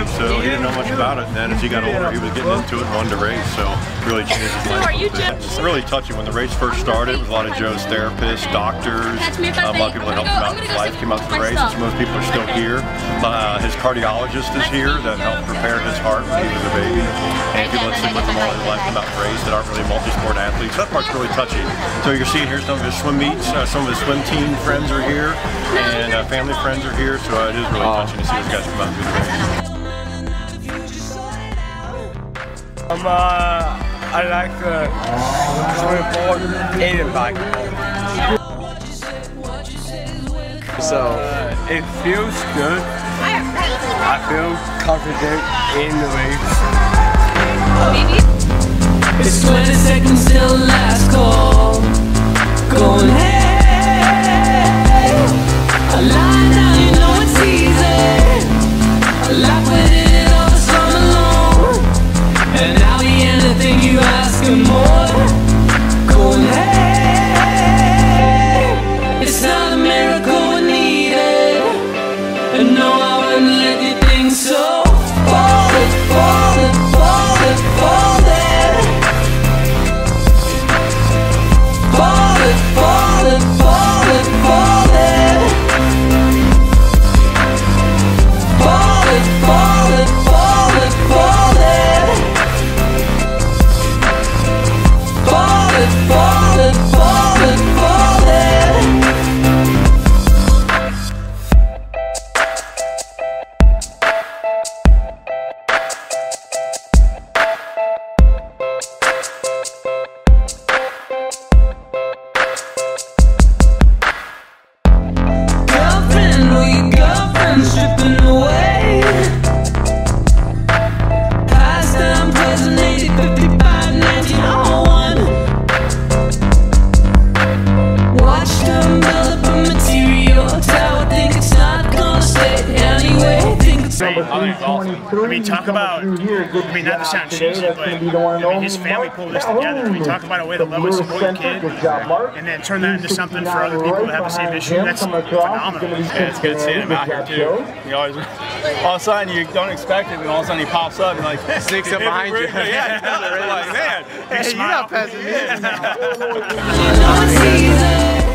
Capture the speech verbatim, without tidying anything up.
YouTube, so he didn't know much about it. And then as he got older, he was getting into it and wanted to race, so it really changed his life. It's really touching. When the race first started, it was a lot of Joe's therapists, doctors, uh, a lot of people that helped him out in his life came out to the race. So most people are still here. Uh, his cardiologist is here that helped prepare his heart when he was a baby. And people that stick with him all his life come out and race that aren't really multi-sport athletes. That part's really touching. So you're seeing here some of his swim meets, uh, some of his swim team friends are here, and uh, family friends are here. So uh, it is really touching to see these guys come out and do the race. Um, uh, I like the swimming forward and basketball. So uh, it feels good. I feel confident in the race. It's twenty seconds till the last call. Going hey, I lie down, you know it's easy. I like when it all summer long. And now the end, I think you asking more. Going hey, it's not a miracle we needed. And no, I wouldn't let you think so. Fall it, fall it, fall it, fall it. Fall it, fall it, fall it, fall it. Fall it, fall it, fall it, fall it. Fall it, fall it, fall it, fall it. Girlfriend, oh your girlfriend's stripping away. Past time, present, eighty, fifty-five, nineteen oh one. Watch them build up a material tower. Think it's not gonna stay anyway. Think it's I think it's awesome. I mean, talk about, I mean, not to sound cheesy, but I mean, his family pulled this together. I mean, talk about a way to love and support your kid, and then turn that into something for other people that have the same issue. That's phenomenal. Yeah, it's good seeing him out here too. You always, all of a sudden you don't expect it, and all of a sudden he pops up and like sneaks up behind you. Yeah, you're like, man, Hey, you're not passing me. you know it's easy.